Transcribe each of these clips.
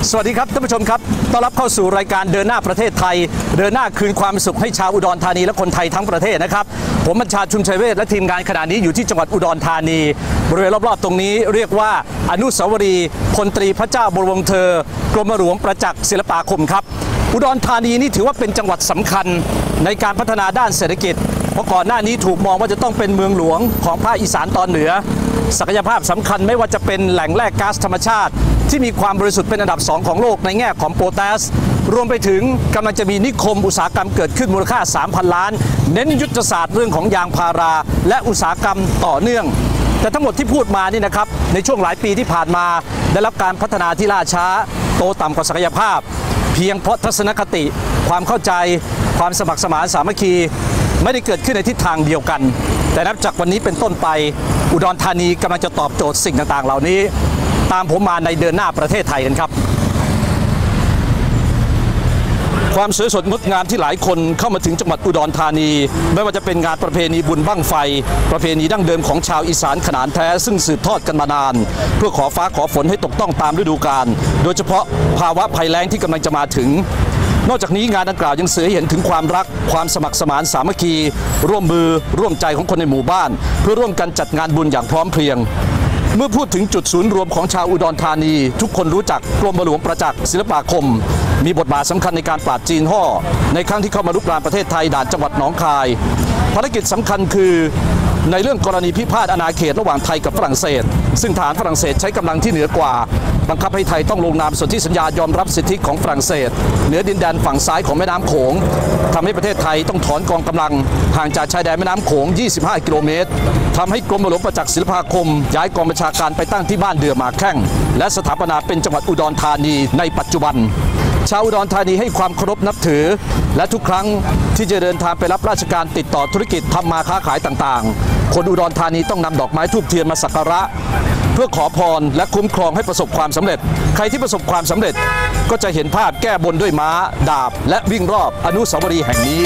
สวัสดีครับท่านผู้ชมครับต้อนรับเข้าสู่รายการเดินหน้าประเทศไทยเดินหน้าคืนความสุขให้ชาวอุดรธานีและคนไทยทั้งประเทศนะครับผมบัญชาชุมชัยเวชและทีมงานขณะนี้อยู่ที่จังหวัดอุดรธานีบริเวณรอบๆตรงนี้เรียกว่าอนุสาวรีย์พลตรีพระเจ้าบรมวงศ์เธอกรมหลวงประจักษ์ศิลปาคมครับอุดรธานีนี่ถือว่าเป็นจังหวัดสำคัญในการพัฒนาด้านเศรษฐกิจเพราะก่อนหน้านี้ถูกมองว่าจะต้องเป็นเมืองหลวงของภาคอีสานตอนเหนือศักยภาพสำคัญไม่ว่าจะเป็นแหล่งแร่ก๊าซธรรมชาติที่มีความบริสุทธิ์เป็นอันดับ2ของโลกในแง่ของโพแทสรวมไปถึงกำลังจะมีนิคมอุตสาหกรรมเกิดขึ้นมูลค่า 3,000 ล้านเน้นยุทธศาสตร์เรื่องของยางพาราและอุตสาหกรรมต่อเนื่องแต่ทั้งหมดที่พูดมานี่นะครับในช่วงหลายปีที่ผ่านมาได้รับการพัฒนาที่ล่าช้าโตต่ำกว่าศักยภาพเพียงเพราะทัศนคติความเข้าใจความสมัครสมานสามัคคีไม่ได้เกิดขึ้นในทิศทางเดียวกันแต่นับจากวันนี้เป็นต้นไปอุดรธานีกำลังจะตอบโจทย์สิ่งต่างๆเหล่านี้ตามผมมาในเดินหน้าประเทศไทยกันครับความสวยสดงดงามที่หลายคนเข้ามาถึงจังหวัดอุดรธานีไม่ว่าจะเป็นงานประเพณีบุญบั้งไฟประเพณีดั้งเดิมของชาวอีสานขนานแท้ซึ่งสืบทอดกันมานานเพื่อขอฟ้าขอฝนให้ตกต้องตามฤดูกาลโดยเฉพาะภาวะภัยแล้งที่กำลังจะมาถึงนอกจากนี้งานดังกล่าวยังสื่อให้เห็นถึงความรักความสมัครสมานสามัคคีร่วมมือร่วมใจของคนในหมู่บ้านเพื่อร่วมกันจัดงานบุญอย่างพร้อมเพรียงเมื่อพูดถึงจุดศูนย์รวมของชาวอุดรธานีทุกคนรู้จักกรมหลวงประจักษ์ศิลปาคมมีบทบาทสำคัญในการปราบจีนฮ่อในครั้งที่เข้ามารุกรานประเทศไทยด่านจังหวัดหนองคายภารกิจสำคัญคือในเรื่องกรณีพิพาทอาณาเขตระหว่างไทยกับฝรั่งเศสซึ่งทหารฝรั่งเศสใช้กำลังที่เหนือกว่าบังคับให้ไทยต้องลงนามสนธิสัญญายอมรับสิทธิของฝรั่งเศสเหนือดินแดนฝั่งซ้ายของแม่น้ำโขงทำให้ประเทศไทยต้องถอนกองกำลังห่างจากชายแดนแม่น้ำโขง25 กิโลเมตรทำให้กรมหลวงประจักษ์ศิลปาคมย้ายกองบัญชาการไปตั้งที่บ้านเดือหมากแข้งและสถาปนาเป็นจังหวัดอุดรธานีในปัจจุบันชาวอุดรธานีให้ความเคารพนับถือและทุกครั้งที่จะเดินทางไปรับราชการติดต่อธุรกิจทำมาค้าขายต่างๆคนอุดรธานีต้องนำดอกไม้ธูปเทียนมาสักการะเพื่อขอพรและคุ้มครองให้ประสบความสำเร็จใครที่ประสบความสำเร็จก็จะเห็นภาพแก้บนด้วยม้าดาบและวิ่งรอบอนุสาวรีย์แห่งนี้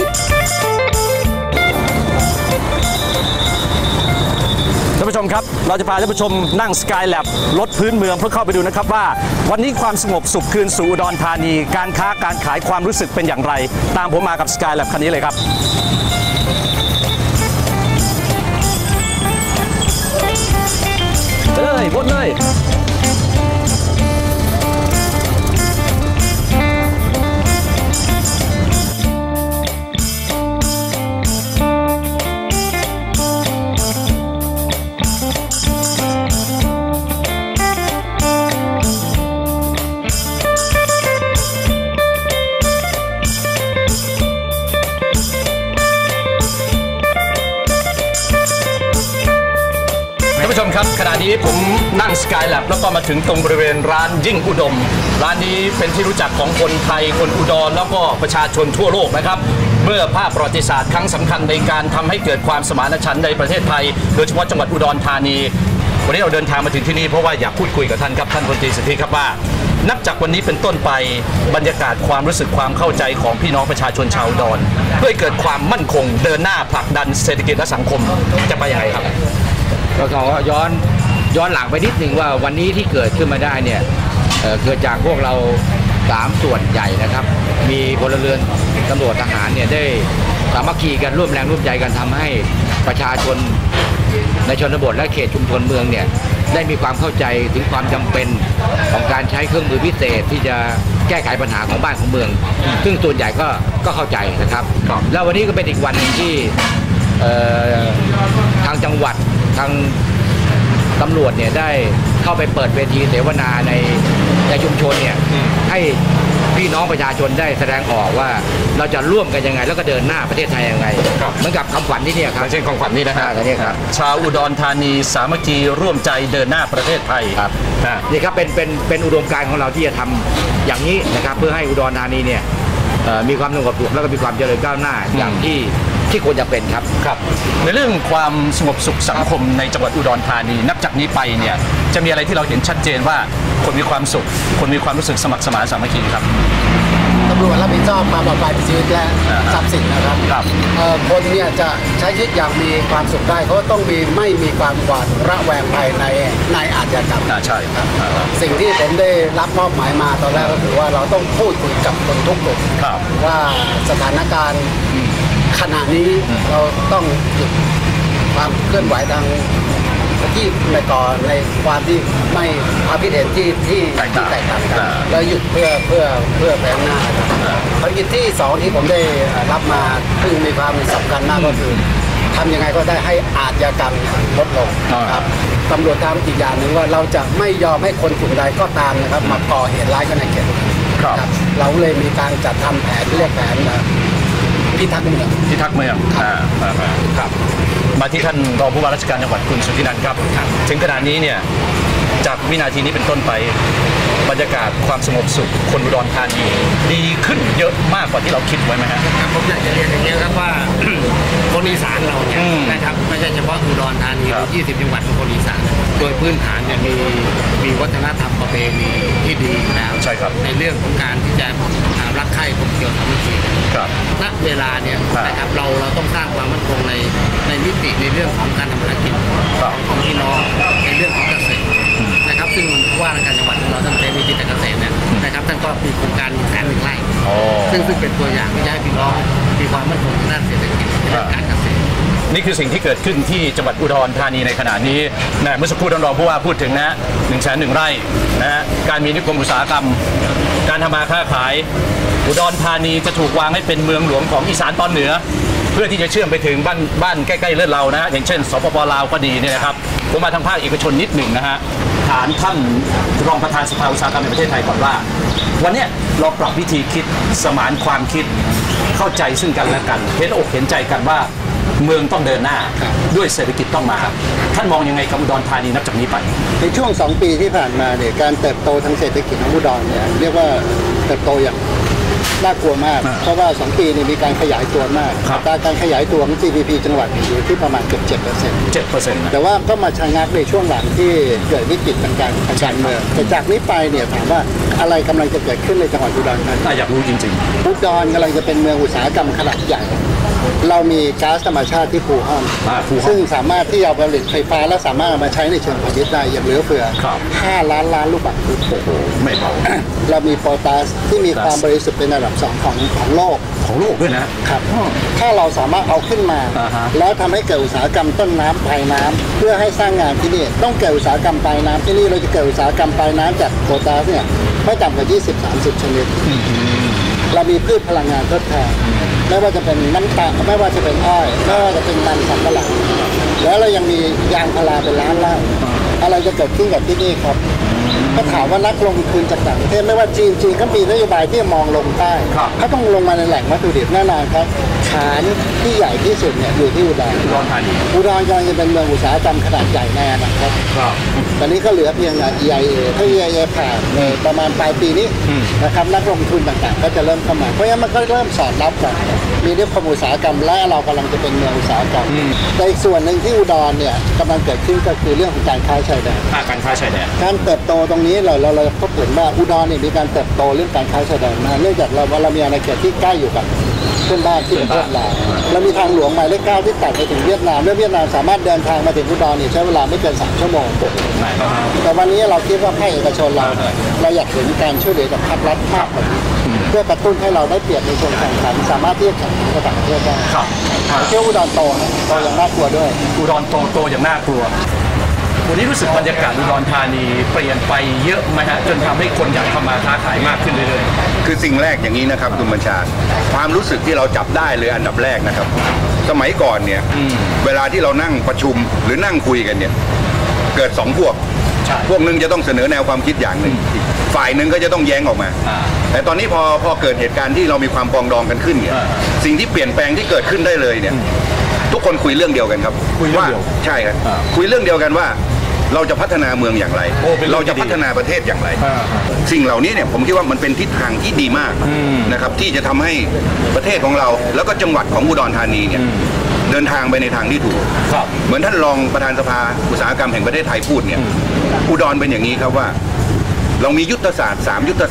ท่านผู้ชมครับเราจะพาท่านผู้ชมนั่งสกายแลบรถพื้นเมืองเพื่อเข้าไปดูนะครับว่าวันนี้ความสงบสุขคืนสู่อุดรธานีการค้าการขายความรู้สึกเป็นอย่างไรตามผมมากับสกายแลบคันนี้เลยครับเลยวนเลยท่านผู้ชมครับขณะนี้ผมนั่งสกายแลบแล้วก็มาถึงตรงบริเวณร้านยิ่งอุดมร้านนี้เป็นที่รู้จักของคนไทยคนอุดรแล้วก็ประชาชนทั่วโลกนะครับเมื่อภาพประวัติศาสตร์ครั้งสำคัญในการทำให้เกิดความสมานฉันท์ในประเทศไทยโดยเฉพาะจังหวัดอุดรธานีวันนี้เราเดินทางมาถึงที่นี่เพราะว่าอยากพูดคุยกับท่านครับท่านพลตรีสิทธิครับว่านับจากวันนี้เป็นต้นไปบรรยากาศความรู้สึกความเข้าใจของพี่น้องประชาชนชาวอุดรเพื่อเกิดความมั่นคงเดินหน้าผลักดันเศรษฐกิจและสังคมจะไปยังไงครับก็ขอย้อนหลังไปนิดหนึ่งว่าวันนี้ที่เกิดขึ้นมาได้เนี่ยเกิดจากพวกเรา3ส่วนใหญ่นะครับมีพลเรือนตำรวจทหารเนี่ยได้สามัคคีกันร่วมแรงร่วมใจกันทำให้ประชาชนในชนบทและเขตชุมชนเมืองเนี่ยได้มีความเข้าใจถึงความจำเป็นของการใช้เครื่องมือพิเศษที่จะแก้ไขปัญหาของบ้านของเมืองซึ่งส่วนใหญ่ก็เข้าใจนะครับแล้ววันนี้ก็เป็นอีกวันหนึ่งที่ทางจังหวัดทางตำรวจเนี่ยได้เข้าไปเปิดเวทีเสวนาในชุมชนเนี่ยให้พี่น้องประชาชนได้แสดงออกว่าเราจะร่วมกันยังไงแล้วก็เดินหน้าประเทศไทยยังไงเหมือนกับคำขวัญที่นี่ครับเช่นคำขวัญนี้นะครับชาวอุดรธานีสามัคคีร่วมใจเดินหน้าประเทศไทยครับนี่ครับเป็นอุดมการณ์ของเราที่จะทำอย่างนี้นะครับเพื่อให้อุดรธานีเนี่ยมีความสงบสุขแล้วก็มีความเจริญก้าวหน้าอย่างที่ควรจะเป็นครับในเรื่องความสงบสุขสังคมในจังหวัดอุดรธานีนับจากนี้ไปเนี่ยจะมีอะไรที่เราเห็นชัดเจนว่าคนมีความสุขคนมีความรู้สึกสมัครสมานสามัคคีครับตำรวจรับผิดชอบความปลอดภัยในชีวิตและทรัพย์สินนะครับคนเนี่ยจะใช้ชีวิตอย่างมีความสุขได้เขาต้องไม่มีความหวาดระแวงภายในอาชญากรรมใช่ครับสิ่งที่ผมได้รับมอบหมายมาตอนแรกก็คือว่าเราต้องพูดคุยกับคนทุกกลุ่มว่าสถานการณ์ขณะนี้เราต้องหยุดความเคลื่อนไหวทางที่ในก่อนในความที่ไม่ความคิดเห็นที่แตกต่างกันแล้วหยุดเพื่อแผนหน้าภารกิจที่2ที่ผมได้รับมาซึ่งมีความสำคัญมากก็คือทำยังไงก็ได้ให้อาชญากรรมลดลงครับตำรวจทำอีกอย่างหนึ่งว่าเราจะไม่ยอมให้คนกลุ่มใดก็ตามนะครับมาก่อเหตุร้ายกันในเขตครับเราเลยมีการจัดทำแผนเรียกแผนพิทักษ์เมืองครับมาที่ท่านรองผู้ว่าราชการจังหวัดคุณสุทธินันท์ครับถึงขณะนี้เนี่ยจากวินาทีนี้เป็นต้นไปบรรยากาศความสงบสุขคนอุดรธานีดีขึ้นเยอะมากกว่าที่เราคิดไว้ไหมฮะผมอยากจะเรียนอย่างนี้ครับว่าคนอีสานเราเนี่ยนะครับไม่ใช่เฉพาะอุดรธานี20 จังหวัดของคนอีสานโดยพื้นฐานเนี่ยมีวัฒนธรรมประเพณีที่ดีอยู่แล้วใช่ครับในเรื่องของการที่จะรักใคร่กลมเกลียวสามัคคีณเวลาเนี่ยนะครับเราต้องสร้างความมั่นคงในมิติในเรื่องของการทำธุรกิจของพี่น้องในเรื่องของเกษตรนะครับซึ่งว่าราชการจังหวัดของเราท่านเสรีจิตเกษตรเนี่ยนะครับท่านก็มีโครงการ100,000 ไร่ซึ่งเป็นตัวอย่างที่จะให้พี่น้องมีความมั่นคงด้านเศรษฐกิจและการเกษตรนี่คือสิ่งที่เกิดขึ้นที่จังหวัดอุดรธานีในขณะนี้นะเมื่อสักครู่ท่านรองผู้ว่าพูดถึงนะ100,000 ไร่นะการมีนิคมอุตสาหกรรมการทำมาค้าขายอุดรธานีจะถูกวางให้เป็นเมืองหลวงของอีสานตอนเหนือเพื่อที่จะเชื่อมไปถึงบ้านใกล้ๆเลือดเรานะอย่างเช่นสปป.ลาวก็ดีเนี่ยนะครับผมมาทางภาคเอกชนนิดหนึ่งนะฮะฐานท่านรองประธานสภาอุตสาหกรรมแห่งประเทศไทยก่อนว่าวันนี้เราปรับวิธีคิดสมานความคิดเข้าใจซึ่งกันและกันเห็นอกเห็นใจกันว่าเมืองต้องเดินหน้าด้วยเศรษฐกิจต้องมาท่านมองยังไงกับอุดรธานีนับจากนี้ไปในช่วง2 ปีที่ผ่านมาเนี่ยการเติบโตทางเศรษฐกิจของอุดรเนี่ยเรียกว่าเติบโตอย่างน่ากลัวมากเพราะว่า2 ปีนี้มีการขยายตัวมากการขยายตัวของ GDP จังหวัดอยู่ที่ประมาณเกือบ 7%แต่ว่าก็มาชะงักในช่วงหลังที่เกิดวิกฤตทางการเมืองแต่จากนี้ไปเนี่ยถามว่าอะไรกำลังจะเกิดขึ้นในจังหวัดอุดรธานีอยากรู้จริงๆอุดรกำลังจะเป็นเมืองอุตสาหกรรมขนาดใหญ่เรามีก๊าซธรรมชาติที่ภูห้องซึ่งสามารถที่จะผลิตไฟฟ้าและสามารถมาใช้ในเชิงพาณิชย์ได้อย่างเหลือเฟือ5 ล้านลูกบาศก์ฟุตไม่เบาเรามีโพแทสที่มีความบริสุทธิ์เป็นอันดับ2ของโลกด้วยนะครับถ้าเราสามารถเอาขึ้นมาแล้วทำให้เกิดอุตสาหกรรมต้นน้ำปลายน้ำเพื่อให้สร้างงานที่นี่ต้องเกิดอุตสาหกรรมปลายน้ำที่นี่เราจะเกิดอุตสาหกรรมปลายน้ำจากโพแทสเนี่ยไม่ต่ำกว่า 20-30 ชนิดเรามีพืชพลังงานทดแทนไม่ว่าจะเป็นน้ำตาลไม่ว่าจะเป็นอ้อยไม่ว่าจะเป็นมันสำปะหลังแล้วเรายังมียางพาราเป็นล้านไร่อะไรจะเกิดขึ้นกับที่นี่ครับก็ถามว่านักลงทุนจากต่างประเทศไม่ว่าจีนก็มีนโยบายที่มองลงใต้เขาต้องลงมาในแหล่งวัตถุดิบแน่นอนครับฐานที่ใหญ่ที่สุดเนี่ยอยู่ที่อุดรธานีอุดรกำลังจะเป็นเมืองอุตสาหกรรมขนาดใหญ่แน่นะครับตอนนี้ก็เหลือเพียง EIA ถ้า EIA ผ่านในประมาณปลายปีนี้นะครับนักลงทุนต่างๆก็จะเริ่มเข้ามาเพราะฉะนั้นมันก็เริ่มสอดรับกันมีนิคมอุตสาหกรรมและเรากำลังจะเป็นเมืองอุตสาหกรรมแต่อีกส่วนหนึ่งที่อุดรเนี่ยกำลังเกิดขึ้นก็คือเรื่องของการค้าชายแดนการเติบโตตรงนี้เราพบเห็นว่าอุดรเนี่ยมีการเติบโตเรื่องการค้าชายแดนมาเนื่องจากเรามีอาณาเขตที่ใกล้อยู่กับเพื่อนบ้านที่เป็นเวียดนามเรามีทางหลวงหมายเลข 9ที่ตัดไปถึงเวียดนามและเวียดนามสามารถเดินทางมาถึงอุดรเนี่ยใช้เวลาไม่เกิน3 ชั่วโมงแต่วันนี้เราคิดว่าภาคเอกชนเราอยากเห็นการช่วยเหลือจากภาครัฐมากกว่าเพื่อกระตุ้นให้เราได้เปรียบในเชิงแข่งขันสามารถที่จะแข่งขันกับต่างประเทศได้เที่ยวอุดรโตอย่างน่ากลัวด้วยอุดรโตอย่างน่ากลัววันนี้รู้สึกบรรยากาศอุดรธานีเปลี่ยนไปเยอะไหมฮะจนทำให้คนอยากทำมาค้าขายมากขึ้นเรื่อยๆคือสิ่งแรกอย่างนี้นะครับคุณบัญชาความรู้สึกที่เราจับได้เลยอันดับแรกนะครับสมัยก่อนเนี่ยเวลาที่เรานั่งประชุมหรือนั่งคุยกันเนี่ยเกิด2 พวกนึงจะต้องเสนอแนวความคิดอย่างหนึ่งฝ่ายหนึ่งก็จะต้องแย้งออกมาแต่ตอนนี้พอเกิดเหตุการณ์ที่เรามีความปรองดองกันขึ้นเนี่ยสิ่งที่เปลี่ยนแปลงที่เกิดขึ้นได้เลยเนี่ยทุกคนคุยเรื่องเดียวกันครับว่าใช่ครับคุยเรื่องเดียวกันว่าเราจะพัฒนาเมืองอย่างไรเราจะพัฒนาประเทศอย่างไรสิ่งเหล่านี้เนี่ยผมคิดว่ามันเป็นทิศทางที่ดีมากนะครับที่จะทำให้ประเทศของเราแล้วก็จังหวัดของอุดรธานีเนี่ยเดินทางไปในทางที่ถูกเหมือนท่านรองประธานสภาอุตสาหกรรมแห่งประเทศไทยพูดเนี่ยอุดรเป็นอย่างนี้ครับว่าเรามียุทธศาสตร์3 ยุทธศาสตร์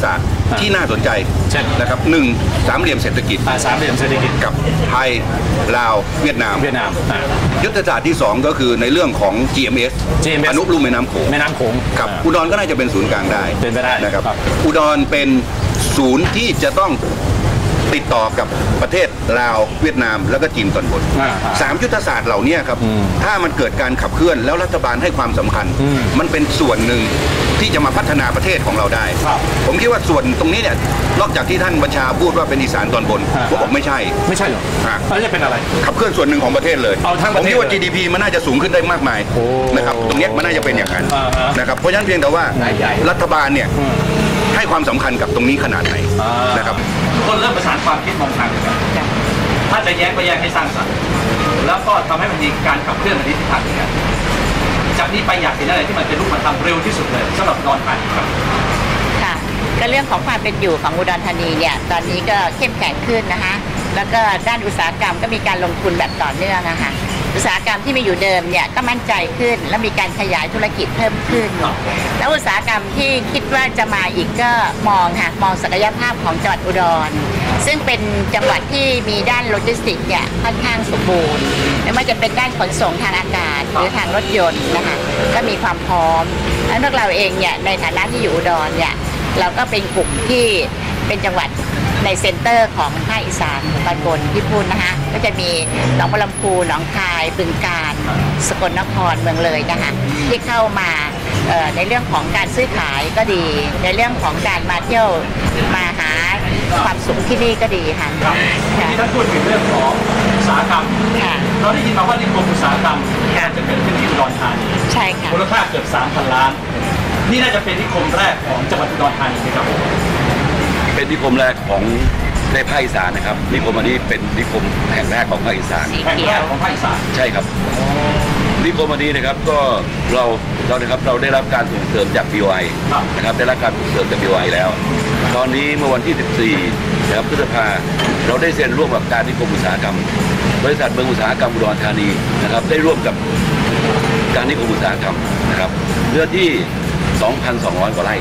ที่น่าสนใจนะครับ1 สามเหลี่ยมเศรษฐกิจสามเหลี่ยมเศรษฐกิจกับไทยลาวเวียดนามยุทธศาสตร์ที่ 2 ก็คือในเรื่องของ GMS อนุลุ่มแม่น้ำโขงครับอุดรก็น่าจะเป็นศูนย์กลางได้เป็นไปได้นะครับอุดรเป็นศูนย์ที่จะต้องติดต่อกับประเทศลาวเวียดนามแล้วก็จีนตอนบน3 ยุทธศาสตร์เหล่านี้ครับถ้ามันเกิดการขับเคลื่อนแล้วรัฐบาลให้ความสำคัญมันเป็นส่วนหนึ่งที่จะมาพัฒนาประเทศของเราได้ผมคิดว่าส่วนตรงนี้เนี่ยนอกจากที่ท่านบัญชาพูดว่าเป็นอีสานตอนบนผมบอกไม่ใช่หรอแล้วจะเป็นอะไรขับเคลื่อนส่วนหนึ่งของประเทศเลยผมคิดว่า GDP มันน่าจะสูงขึ้นได้มากมายนะครับตรงนี้มันน่าจะเป็นอย่างนั้นนะครับเพราะฉะนั้นเพียงแต่ว่ารัฐบาลเนี่ยให้ความสำคัญกับตรงนี้ขนาดไหนนะครับทุกคนเริ่มประสานความคิดมองทางกันถ้าจะแยกก็แยกให้สร้างสรรค์แล้วก็ทำให้มันมีการขับเคลื่อนในทิศทางกันจากนี้ไปอยากเห็นอะไรที่มันเป็นรูปธรรมเร็วที่สุดเลยสำหรับอุดรธานีครับค่ะก็เรื่องของความเป็นอยู่ของอุดรธานีเนี่ยตอนนี้ก็เข้มแข็งขึ้นนะคะแล้วก็ด้านอุตสาหกรรมก็มีการลงทุนแบบต่อเนื่องนะคะอุตสาหกรรมที่มีอยู่เดิมเนี่ยก็มั่นใจขึ้นและมีการขยายธุรกิจเพิ่มขึ้นแล้วอุตสาหกรรมที่คิดว่าจะมาอีกก็มองศักยภาพของจังหวัดอุดรซึ่งเป็นจังหวัดที่มีด้านโลจิสติกส์เนี่ยค่อนข้างสมบูรณ์ไม่ว่าจะเป็นด้านขนส่งทางอากาศหรือทางรถยนต์นะคะก็มีความพร้อมและพวกเราเองเนี่ยในฐานะที่อยู่อุดรเนี่ยเราก็เป็นกลุ่มที่เป็นจังหวัดในเซ็นเตอร์ของภาคอีสานตอนบนที่พูดนะคะก็จะมีหนองบัวลำพูหนองคายบึงกาฬสกลนครเมืองเลยนะคะที่เข้ามาในเรื่องของการซื้อขายก็ดีในเรื่องของการมาเที่ยวมาหาความสุขที่นี่ก็ดีค่ะที่ท่านพูดถึงเรื่องของอุตสาหกรรมเราได้ยินมาว่านิคมอุตสาหกรรมจะเกิดขึ้นที่อุดรธานีใช่ค่ะมูลค่าเกือบ 3,000 ล้านนี่น่าจะเป็นนิคมแรกของจังหวัดอุดรธานีนะครับเป็นนิคมแรกของในภาคอีสานนะครับนิคมอันนี้เป็นนิคมแห่งแรกของภาคอีสานแห่งแรกของภาคอีสานใช่ครับนิคมอันนี้นะครับก็เราได้รับการส่งเสริมจาก BOI นะครับได้รับการส่งเสริมจาก BOI แล้วตอนนี้เมื่อวันที่ 14 นะครับพฤษภาเราได้เซ็นร่วมกับการนิคมอุตสาหกรรมบริษัทเมืองอุตสาหกรรมอุดรธานีนะครับได้ร่วมกับการนิคมอุตสาหกรรมนะครับเนื้อที่ 2,200 กว่าไร่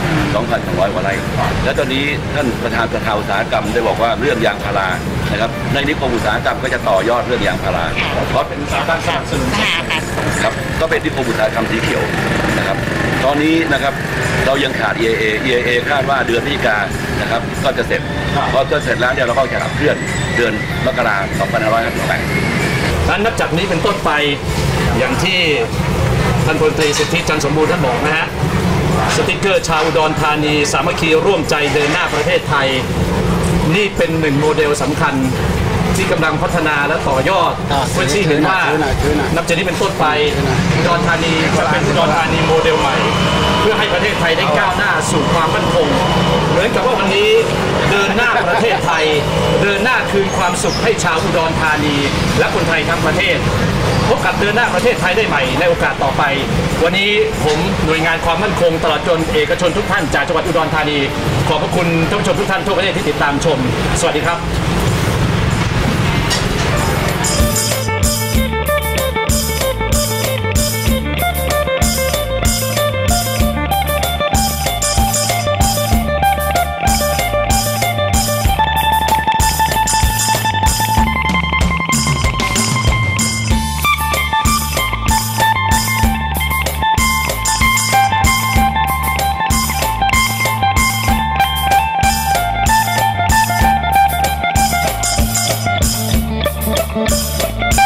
2,200 กว่าไร่และตอนนี้ท่านประธานสภาอุตสาหกรรมได้บอกว่าเรื่องยางพารานะครับในนิคมอุตสาหกรรมก็จะต่อยอดเรื่องยางพาราเพราะเป็นอุตสาหกรรมสนับสนุนครับก็เป็นนิคมอุตสาหกรรมสีเขียวนะครับตอนนี้นะครับเรายังขาด EIA คาดว่าเดือนพฤศจิกายนนะครับก็จะเสร็จพอจะเสร็จแล้วเนี่ยเราก็จะขับเคลื่อนเดือนมกราคม 2558 นั้นนับจากนี้เป็นต้นไปอย่างที่ท่านพลตรีสิทธิจันทร์สมบูรณ์ท่านบอกนะฮะสติ๊กเกอร์ชาวอุดรธานีสามัคคีร่วมใจเดินหน้าประเทศไทยนี่เป็นหนึ่งโมเดลสำคัญที่กำลังพัฒนาและต่อยอดเพื่อที่เห็นว่านับจากนี้เป็นต้นไปอุดรธานีจะเป็นอุดรธานีโมเดลใหม่เพื่อให้ประเทศไทยได้ก้าวหน้าสู่ความมั่นคงเหมือนกับว่าวันนี้เดินหน้าประเทศไทยเดินหน้าคืนความสุขให้ชาวอุดรธานีและคนไทยทั้งประเทศพบกับเดินหน้าประเทศไทยได้ใหม่ในโอกาสต่อไปวันนี้ผมหน่วยงานความมั่นคงตลอดจนเอกชนทุกท่านจากจังหวัดอุดรธานีขอบพระคุณท่านผู้ชมทุกท่านทั่วประเทศที่ติดตามชมสวัสดีครับ We'll be right back.